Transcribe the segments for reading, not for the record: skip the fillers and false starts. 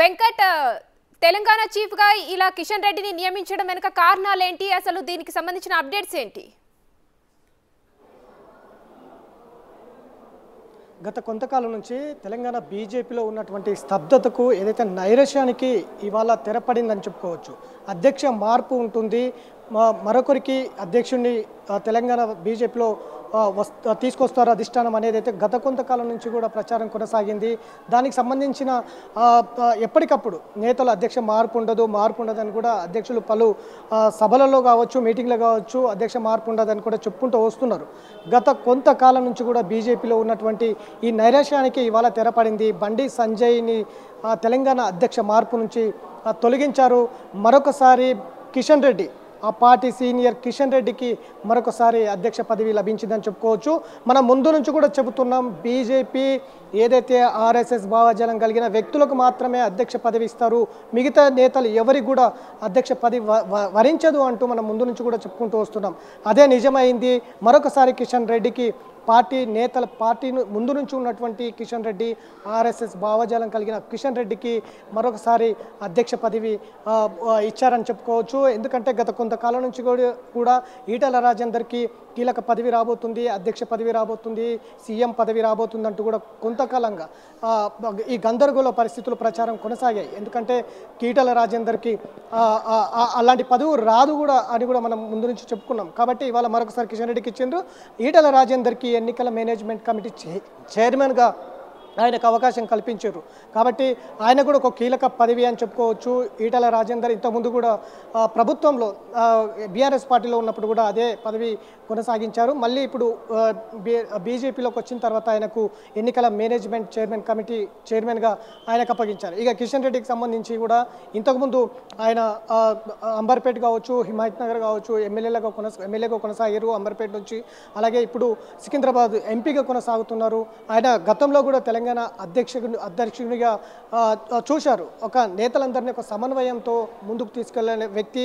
Venkat Telangana chief గా ఇలా కిషన్ రెడ్డిని నియమించడం వెనుక కారణాలు ఏంటి? అసలు దీనికి సంబంధించిన అప్డేట్స్ ఏంటి? గత కొంతకాలం నుంచి తెలంగాణ బీజేపీలో ఉన్నటువంటి స్తబ్దతకు ఏదైతే నైరాశ్యానికి ఇవాళ తెరపడిందని చెప్పుకోవచ్చు. అధ్యక్ష మార్పు ఉంటుంది, మరొకరికి అధ్యక్షుడిని తెలంగాణ బీజేపీలో తీసుకొస్తారు అధిష్టానం అనేది అయితే గత కొంతకాలం నుంచి కూడా ప్రచారం కొనసాగింది. దానికి సంబంధించిన ఎప్పటికప్పుడు నేతలు అధ్యక్ష మార్పు ఉండదని కూడా అధ్యక్షులు పలు సభలలో కావచ్చు, మీటింగ్లో కావచ్చు అధ్యక్ష మార్పు ఉండదని కూడా చెప్పుకుంటూ వస్తున్నారు. గత కొంతకాలం నుంచి కూడా బీజేపీలో ఉన్నటువంటి ఈ నైరాశ్యానికి ఇవాళ తెరపడింది. బండి సంజయ్ని తెలంగాణ అధ్యక్ష మార్పు నుంచి తొలగించారు. మరొకసారి కిషన్ రెడ్డి, ఆ పార్టీ సీనియర్ కిషన్ రెడ్డికి మరొకసారి అధ్యక్ష పదవి లభించిందని చెప్పుకోవచ్చు. మనం ముందు నుంచి కూడా చెబుతున్నాం, బీజేపీ ఏదైతే ఆర్ఎస్ఎస్ భావజాలం కలిగిన వ్యక్తులకు మాత్రమే అధ్యక్ష పదవి ఇస్తారు, మిగతా నేతలు ఎవరికి కూడా అధ్యక్ష పదవి వరించదు అంటూ మనం ముందు నుంచి కూడా చెప్పుకుంటూ వస్తున్నాం. అదే నిజమైంది. మరొకసారి కిషన్ రెడ్డికి పార్టీ ముందు నుంచి ఉన్నటువంటి కిషన్ రెడ్డి, ఆర్ఎస్ఎస్ భావజాలం కలిగిన కిషన్ రెడ్డికి మరొకసారి అధ్యక్ష పదవి ఇచ్చారని చెప్పుకోవచ్చు. ఎందుకంటే గత కొంతకాలం నుంచి కూడా ఈటల రాజేందర్కి కీలక పదవి రాబోతుంది, అధ్యక్ష పదవి రాబోతుంది, సీఎం పదవి రాబోతుంది అంటూ కూడా కొంతకాలంగా ఈ గందరగోళ పరిస్థితులు ప్రచారం కొనసాగాయి. ఎందుకంటే ఈటల రాజేందర్కి అలాంటి పదవి రాదు కూడా అని కూడా మనం ముందు నుంచి చెప్పుకున్నాం. కాబట్టి ఇవాళ మరొకసారి కిషన్ రెడ్డికి ఇచ్చిండ్రు. ఈటల రాజేందర్కి ఎన్నికల మేనేజ్మెంట్ కమిటీ చైర్మన్గా ఆయనకు అవకాశం కల్పించారు. కాబట్టి ఆయన కూడా ఒక కీలక పదవి అని చెప్పుకోవచ్చు. ఈటల రాజేందర్ ఇంతకుముందు కూడా ప్రభుత్వంలో బీఆర్ఎస్ పార్టీలో ఉన్నప్పుడు కూడా అదే పదవి కొనసాగించారు. మళ్ళీ ఇప్పుడు బీజేపీలోకి వచ్చిన తర్వాత ఆయనకు ఎన్నికల మేనేజ్మెంట్ కమిటీ చైర్మన్గా ఆయనకు అప్పగించారు. ఇక కిషన్ రెడ్డికి సంబంధించి కూడా ఇంతకుముందు ఆయన అంబర్పేట కావచ్చు, హిమాయత్ నగర్ కావచ్చు ఎమ్మెల్యేగా కొనసాగారు అంబర్పేట నుంచి. అలాగే ఇప్పుడు సికింద్రాబాద్ ఎంపీగా కొనసాగుతున్నారు. ఆయన గతంలో కూడా తెలంగాణ అధ్యక్షునిగా చూశారు. ఒక నేతలందరినీ ఒక సమన్వయంతో ముందుకు తీసుకెళ్లే వ్యక్తి,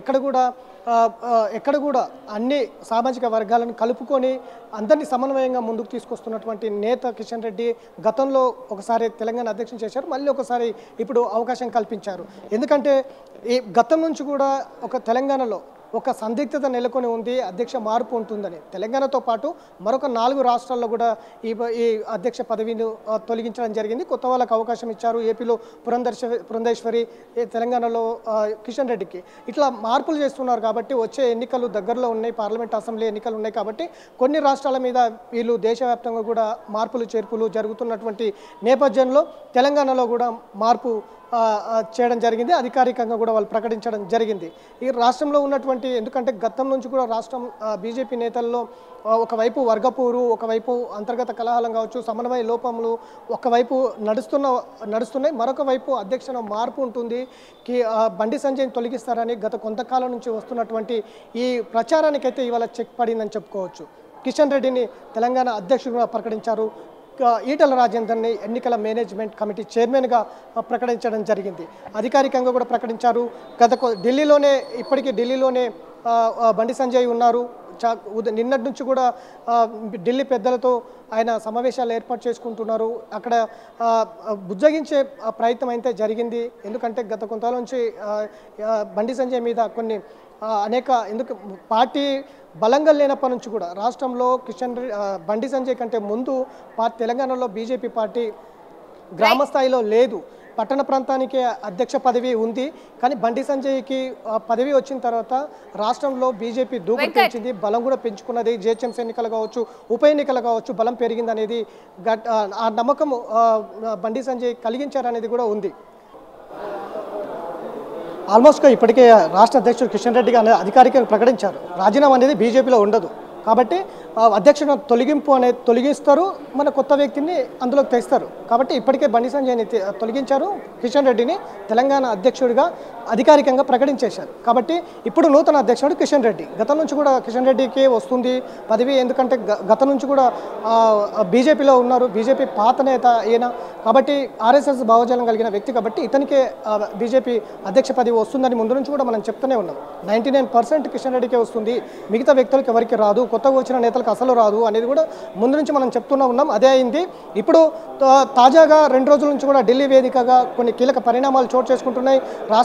ఎక్కడ కూడా అన్ని సామాజిక వర్గాలను కలుపుకొని అందరినీ సమన్వయంగా ముందుకు తీసుకొస్తున్నటువంటి నేత కిషన్ రెడ్డి గతంలో ఒకసారి తెలంగాణ అధ్యక్షుని చేశారు, మళ్ళీ ఒకసారి ఇప్పుడు అవకాశం కల్పించారు. ఎందుకంటే ఈ గతం నుంచి కూడా ఒక తెలంగాణలో ఒక సందిగ్ధత నెలకొని ఉంది, అధ్యక్ష మార్పు ఉంటుందని. తెలంగాణతో పాటు మరొక 4 రాష్ట్రాల్లో కూడా ఈ అధ్యక్ష పదవిని తొలగించడం జరిగింది. కొత్త వాళ్ళకు అవకాశం ఇచ్చారు. ఏపీలో పురంధేశ్వరి, తెలంగాణలో కిషన్ రెడ్డికి ఇట్లా మార్పులు చేస్తున్నారు. కాబట్టి వచ్చే ఎన్నికలు దగ్గరలో ఉన్నాయి, పార్లమెంట్ అసెంబ్లీ ఎన్నికలు ఉన్నాయి. కాబట్టి కొన్ని రాష్ట్రాల మీద వీళ్ళు దేశవ్యాప్తంగా కూడా మార్పులు చేర్పులు జరుగుతున్నటువంటి నేపథ్యంలో తెలంగాణలో కూడా మార్పు చేయడం జరిగింది. అధికారికంగా కూడా వాళ్ళు ప్రకటించడం జరిగింది. ఈ రాష్ట్రంలో ఉన్నటువంటి, ఎందుకంటే గతం నుంచి కూడా రాష్ట్రం బీజేపీ నేతల్లో ఒకవైపు వర్గపూరు, ఒకవైపు అంతర్గత కలహాలం కావచ్చు, సమన్వయ లోపములు ఒకవైపు నడుస్తున్నాయి. మరొక వైపు అధ్యక్షన మార్పు ఉంటుంది. బండి సంజయ్ని తొలగిస్తారని గత కొంతకాలం నుంచి వస్తున్నటువంటి ఈ ప్రచారానికైతే ఇవాళ చెక్ పడిందని చెప్పుకోవచ్చు. కిషన్ రెడ్డిని తెలంగాణ అధ్యక్షుడిగా ప్రకటించారు. ఈటల రాజేందర్ని ఎన్నికల మేనేజ్మెంట్ కమిటీ చైర్మన్గా ప్రకటించడం జరిగింది. అధికారికంగా కూడా ప్రకటించారు. ఇప్పటికీ ఢిల్లీలోనే బండి సంజయ్ ఉన్నారు. నిన్నటి నుంచి కూడా ఢిల్లీ పెద్దలతో ఆయన సమావేశాలు ఏర్పాటు చేసుకుంటున్నారు. అక్కడ బుజ్జగించే ప్రయత్నం అయితే జరిగింది. ఎందుకంటే గత కొంత నుంచి బండి సంజయ్ మీద కొన్ని ఎందుకు పార్టీ బలంగా లేనప్పటి నుంచి కూడా రాష్ట్రంలో బండి సంజయ్ కంటే ముందు తెలంగాణలో బీజేపీ పార్టీ గ్రామ స్థాయిలో లేదు. పట్టణ ప్రాంతానికి అధ్యక్ష పదవి ఉంది. కానీ బండి సంజయ్కి పదవి వచ్చిన తర్వాత రాష్ట్రంలో బీజేపీ దూకుడు పెంచింది, బలం కూడా పెంచుకున్నది. జిహెచ్ఎంసీ ఎన్నికలు కావచ్చు, ఉప ఎన్నికలు కావచ్చు, బలం పెరిగింది అనేది ఆ నమ్మకం బండి సంజయ్ కలిగించారనేది కూడా ఉంది. ఆల్మోస్ట్గా ఇప్పటికే రాష్ట్ర అధ్యక్షుడు కిషన్ రెడ్డిగా అధికారికంగా ప్రకటించారు. రాజీనామా అనేది బీజేపీలో ఉండదు. కాబట్టి అధ్యక్షుడు తొలగిస్తారు, మన కొత్త వ్యక్తిని అందులోకి తెస్తారు. కాబట్టి ఇప్పటికే బండి సంజయ్ని తొలగించారు, కిషన్ రెడ్డిని తెలంగాణ అధ్యక్షుడిగా అధికారికంగా ప్రకటించేశారు. కాబట్టి ఇప్పుడు నూతన అధ్యక్షుడు కిషన్ రెడ్డి. గతం నుంచి కూడా కిషన్ రెడ్డికి వస్తుంది పదవి. ఎందుకంటే గతం నుంచి కూడా బీజేపీలో ఉన్నారు, బీజేపీ పాత నేత ఈయన. కాబట్టి ఆర్ఎస్ఎస్ భావజాలం కలిగిన వ్యక్తి కాబట్టి ఇతనికే బీజేపీ అధ్యక్ష పదవి వస్తుందని ముందు నుంచి కూడా మనం చెప్తూనే ఉన్నాం. 99% కిషన్ రెడ్డికే వస్తుంది, మిగతా వ్యక్తులకు ఎవరికి రాదు, కొత్తగా వచ్చిన నేతలకు అసలు రాదు అనేది కూడా ముందు నుంచి మనం చెప్తూనే ఉన్నాం. అదే అయింది. ఇప్పుడు తాజాగా 2 రోజుల నుంచి కూడా ఢిల్లీ వేదికగా కొన్ని కీలక పరిణామాలు చోటు చేసుకుంటున్నాయి.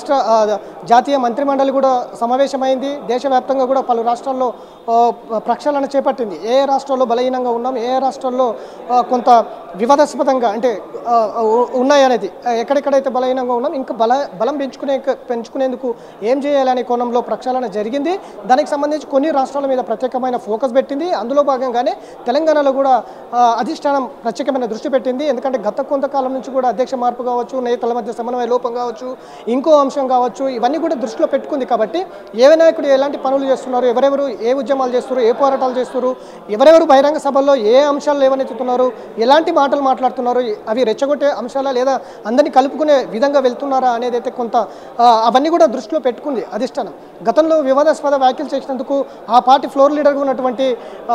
జాతీయ మంత్రిమండలి కూడా సమావేశమైంది. దేశవ్యాప్తంగా కూడా పలు రాష్ట్రాల్లో ప్రక్షాళన చేపట్టింది. ఏ రాష్ట్రాల్లో బలహీనంగా ఉన్నాం, ఏ రాష్ట్రాల్లో కొంత వివాదాస్పదంగా అంటే ఉన్నాయనేది, ఎక్కడెక్కడైతే బలహీనంగా ఉన్నాం ఇంకా బలం పెంచుకునేందుకు ఏం చేయాలనే కోణంలో ప్రక్షాళన జరిగింది. దానికి సంబంధించి కొన్ని రాష్ట్రాల మీద ప్రత్యేకమైన ఫోకస్ పెట్టింది. అందులో భాగంగానే తెలంగాణలో కూడా అధిష్టానం ప్రత్యేకమైన దృష్టి పెట్టింది. ఎందుకంటే గత కొంతకాలం నుంచి కూడా అధ్యక్ష మార్పు కావచ్చు, నేతల మధ్య సమన్వయ లోపం కావచ్చు, ఇంకో అంశం కావచ్చు, ఇవన్నీ కూడా దృష్టిలో పెట్టుకుంది. కాబట్టి ఏ నాయకుడు ఎలాంటి పనులు చేస్తున్నారు, ఎవరెవరు ఏ ఉద్యమాలు చేస్తున్నారు, ఏ పోరాటాలు చేస్తున్నారు, ఎవరెవరు బహిరంగ సభల్లో ఏ అంశాలు లేవనెత్తుతున్నారు, ఎలాంటి మాటలు మాట్లాడుతున్నారు, అవి రెచ్చగొట్టే అంశాలా లేదా అందరినీ కలుపుకునే విధంగా వెళ్తున్నారా అనేది అయితే కొంత అవన్నీ కూడా దృష్టిలో పెట్టుకుంది అధిష్టానం. గతంలో వివాదాస్పద వ్యాఖ్యలు చేసినందుకు ఆ పార్టీ ఫ్లోర్ లీడర్గా ఉన్నటువంటి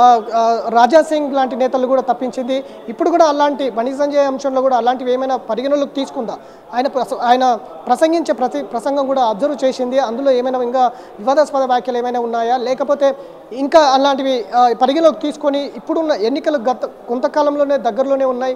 రాజా సింగ్ లాంటి నేతలు కూడా తప్పించింది. ఇప్పుడు కూడా అలాంటి బండి సంజయ్ అంశంలో కూడా అలాంటివి ఏమైనా పరిగణలోకి తీసుకుందా, ఆయన ప్రసంగించే ప్రతి ప్రసంగం కూడా అబ్జర్వ్ చేసింది. అందులో ఏమైనా ఇంకా వివాదాస్పద వ్యాఖ్యలు ఏమైనా ఉన్నాయా, లేకపోతే ఇంకా అలాంటివి పరిగణలోకి తీసుకొని ఇప్పుడున్న ఎన్నికలు కొంతకాలంలోనే దగ్గరలోనే ఉన్నాయి.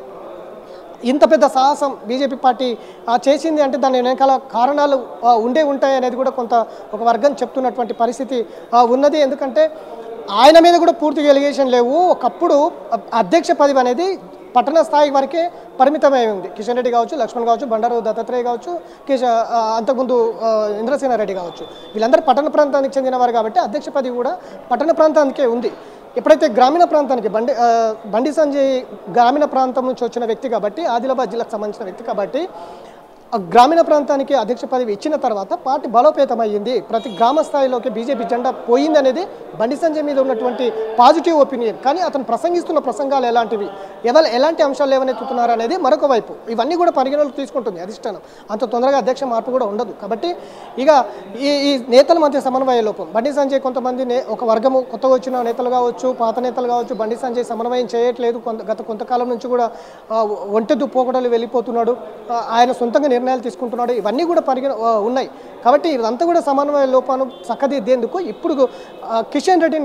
ఇంత పెద్ద సాహసం బీజేపీ పార్టీ చేసింది అంటే దాని వెనకాల కారణాలు ఉంటాయి అనేది కూడా కొంత ఒక వర్గం చెప్తున్నటువంటి పరిస్థితి ఉన్నది. ఎందుకంటే ఆయన మీద కూడా పూర్తిగా ఎలిగేషన్ లేవు. ఒకప్పుడు అధ్యక్ష పదవి అనేది పట్టణ స్థాయి వరకే పరిమితమై ఉంది. కిషన్ రెడ్డి కావచ్చు, లక్ష్మణ్ కావచ్చు, బండారు దత్తాత్రేయ కావచ్చు, అంతకుముందు ఇంద్రసేనారెడ్డి కావచ్చు, వీళ్ళందరూ పట్టణ ప్రాంతానికి చెందినవారు కాబట్టి అధ్యక్ష పదవి కూడా పట్టణ ప్రాంతానికే ఉంది. ఎప్పుడైతే గ్రామీణ ప్రాంతానికి బండి సంజయ్ గ్రామీణ ప్రాంతం నుంచి వచ్చిన వ్యక్తి కాబట్టి, ఆదిలాబాద్ జిల్లాకు సంబంధించిన వ్యక్తి కాబట్టి గ్రామీణ ప్రాంతానికి అధ్యక్ష పదవి ఇచ్చిన తర్వాత పార్టీ బలోపేతమయ్యింది. ప్రతి గ్రామ స్థాయిలోకి బీజేపీ జెండా పోయింది అనేది బండి సంజయ్ మీద ఉన్నటువంటి పాజిటివ్ ఒపీనియన్. కానీ అతను ప్రసంగిస్తున్న ప్రసంగాలు ఎలాంటివి, ఎలాంటి అంశాలు ఏమనెత్తుతున్నారు అనేది మరొక వైపు. ఇవన్నీ కూడా పరిగణలోకి తీసుకుంటుంది అధిష్టానం. అంత తొందరగా అధ్యక్ష మార్పు కూడా ఉండదు. కాబట్టి ఇక ఈ నేతల మధ్య సమన్వయ లోపం, బండి సంజయ్ కొంతమంది ఒక వర్గము కొత్తగా వచ్చిన నేతలు కావచ్చు, పాత నేతలు కావచ్చు, బండి సంజయ్ సమన్వయం చేయట్లేదు. గత కొంతకాలం నుంచి కూడా ఒంటెద్దు పోకడలు వెళ్ళిపోతున్నాడు, ఆయన సొంతంగా నిర్ణయాలు తీసుకుంటున్నాడు, ఇవన్నీ కూడా ఉన్నాయి. కాబట్టి ఇదంతా కూడా సమన్వయ లోపాన్ని చక్కదిద్దేందుకు ఇప్పుడు కిషన్ రెడ్డిని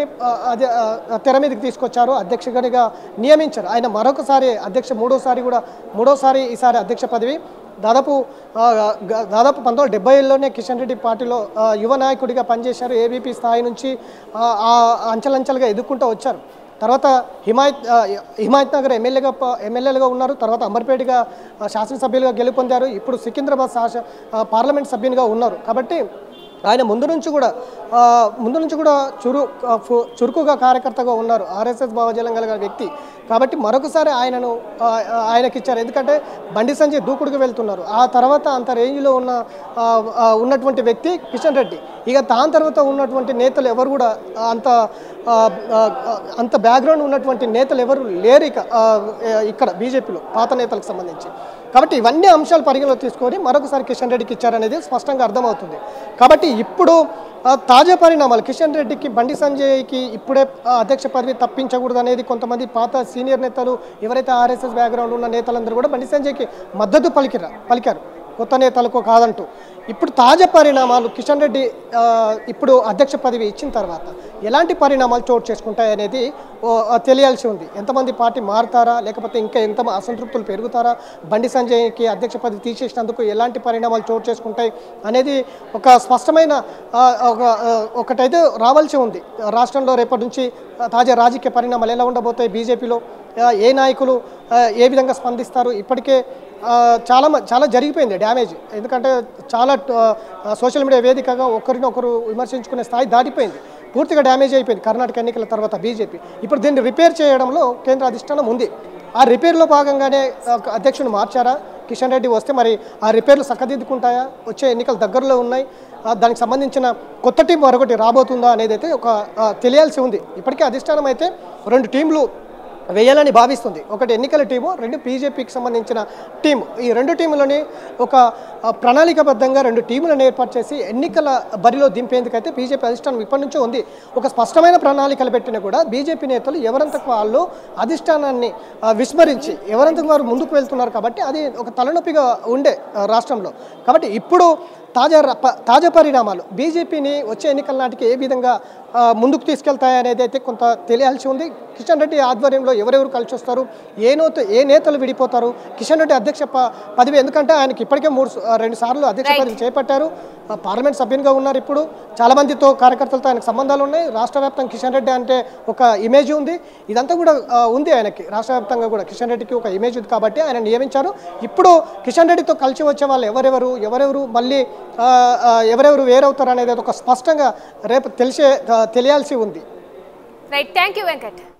తెర మీదకి తీసుకొచ్చారు, అధ్యక్షుడిగా నియమించారు. ఆయన మరొకసారి మూడోసారి ఈసారి అధ్యక్ష పదవి. దాదాపు 1970లోనే కిషన్ రెడ్డి పార్టీలో యువ నాయకుడిగా పనిచేశారు. ఏబీపీ స్థాయి నుంచి అంచెలంచెలుగా ఎదుర్కొంటూ వచ్చారు. తర్వాత హిమాయత్ నగర్ ఎమ్మెల్యేలుగా ఉన్నారు. తర్వాత అంబర్పేటగా శాసనసభ్యులుగా గెలుపొందారు. ఇప్పుడు సికింద్రాబాద్ పార్లమెంట్ సభ్యునిగా ఉన్నారు. కాబట్టి ఆయన ముందు నుంచి కూడా చురుకుగా కార్యకర్తగా ఉన్నారు, ఆర్ఎస్ఎస్ భావజాలం కలిగిన వ్యక్తి. కాబట్టి మరొకసారి ఆయనకిచ్చారు. ఎందుకంటే బండి సంజయ్ దూకుడుకు వెళ్తున్నారు. ఆ తర్వాత అంత రేంజ్లో ఉన్నటువంటి వ్యక్తి కిషన్ రెడ్డి. ఇక దాని తర్వాత ఉన్నటువంటి నేతలు ఎవరు కూడా అంత బ్యాక్గ్రౌండ్ ఉన్నటువంటి నేతలు ఎవరు లేరు ఇక్కడ బీజేపీలో పాత నేతలకు సంబంధించి. కాబట్టి ఇవన్నీ అంశాలు పరిగణలో తీసుకొని మరొకసారి కిషన్ రెడ్డికి ఇచ్చారనేది స్పష్టంగా అర్థమవుతుంది. కాబట్టి ఇప్పుడు తాజా పరిణామాలు, కిషన్ రెడ్డికి బండి సంజయ్కి ఇప్పుడే అధ్యక్ష పదవి తప్పించకూడదు అనేది కొంతమంది పాత సీనియర్ నేతలు, ఎవరైతే ఆర్ఎస్ఎస్ బ్యాక్గ్రౌండ్ ఉన్న నేతలందరూ కూడా బండి సంజయ్కి మద్దతు పలికారు, కొత్త నేతలకు కాదంటూ. ఇప్పుడు తాజా పరిణామాలు, కిషన్ రెడ్డి ఇప్పుడు అధ్యక్ష పదవి ఇచ్చిన తర్వాత ఎలాంటి పరిణామాలు చోటు చేసుకుంటాయి అనేది తెలియాల్సి ఉంది. ఎంతమంది పార్టీ మారుతారా, లేకపోతే ఇంకా ఎంత అసంతృప్తులు పెరుగుతారా, బండి సంజయ్కి అధ్యక్ష పదవి తీసేసినందుకు ఎలాంటి పరిణామాలు చోటు చేసుకుంటాయి అనేది ఒక స్పష్టమైన ఒకటైతే రావాల్సి ఉంది. రాష్ట్రంలో రేపటి నుంచి తాజా రాజకీయ పరిణామాలు ఎలా ఉండబోతాయి, బీజేపీలో ఏ నాయకులు ఏ విధంగా స్పందిస్తారు. ఇప్పటికే చాలా జరిగిపోయింది డ్యామేజ్. ఎందుకంటే చాలా సోషల్ మీడియా వేదికగా ఒకరినొకరు విమర్శించుకునే స్థాయి దాటిపోయింది, పూర్తిగా డ్యామేజ్ అయిపోయింది కర్ణాటక ఎన్నికల తర్వాత బీజేపీ. ఇప్పుడు దీన్ని రిపేర్ చేయడంలో కేంద్ర అధిష్టానం ఉంది. ఆ రిపేర్లో భాగంగానే అధ్యక్షుని మార్చారా, కిషన్ రెడ్డి వస్తే మరి ఆ రిపేర్లు చక్కదిద్దుకుంటాయా, వచ్చే ఎన్నికలు దగ్గరలో ఉన్నాయి, దానికి సంబంధించిన కొత్త టీం మరొకటి రాబోతుందా అనేది అయితే తెలియాల్సి ఉంది. ఇప్పటికే అధిష్టానం అయితే 2 టీంలు వేయాలని భావిస్తుంది. ఒకటి ఎన్నికల టీము, 2 బీజేపీకి సంబంధించిన టీము. ఈ 2 టీములని ఒక ప్రణాళికాబద్ధంగా 2 టీములను ఏర్పాటు చేసి ఎన్నికల బరిలో దింపేందుకైతే బీజేపీ అధిష్టానం ఇప్పటి నుంచే ఉంది. ఒక స్పష్టమైన ప్రణాళికలు పెట్టినా కూడా బీజేపీ నేతలు ఎవరంతకు వాళ్ళు అధిష్టానాన్ని విస్మరించి ఎవరంతకు వారు ముందుకు వెళ్తున్నారు. కాబట్టి అది ఒక తలనొప్పిగా ఉండే రాష్ట్రంలో. కాబట్టి ఇప్పుడు తాజా పరిణామాలు బీజేపీని వచ్చే ఎన్నికల నాటికి ఏ విధంగా ముందుకు తీసుకెళ్తాయి అనేది అయితే కొంత తెలియాల్సి ఉంది. కిషన్ రెడ్డి ఆధ్వర్యంలో ఎవరెవరు కలిసి వస్తారు, ఏ నేతలు విడిపోతారు, కిషన్ రెడ్డి అధ్యక్ష పదవి, ఎందుకంటే ఆయనకి ఇప్పటికే 2 సార్లు అధ్యక్ష పదవి చేపట్టారు, పార్లమెంట్ సభ్యునిగా ఉన్నారు. ఇప్పుడు చాలామందితో కార్యకర్తలతో ఆయనకు సంబంధాలు ఉన్నాయి. రాష్ట్ర వ్యాప్తంగా కిషన్ రెడ్డి అంటే ఒక ఇమేజ్ ఉంది. ఇదంతా కూడా ఉంది ఆయనకి. రాష్ట్ర వ్యాప్తంగా కూడా కిషన్ రెడ్డికి ఒక ఇమేజ్ ఉంది కాబట్టి ఆయన నియమించారు. ఇప్పుడు కిషన్ రెడ్డితో కలిసి వచ్చే వాళ్ళు ఎవరెవరు మళ్ళీ ఎవరెవరు వేరవుతారు అనేది ఒక స్పష్టంగా రేపు తెలియాల్సి ఉంది. Right, thank you Venkat.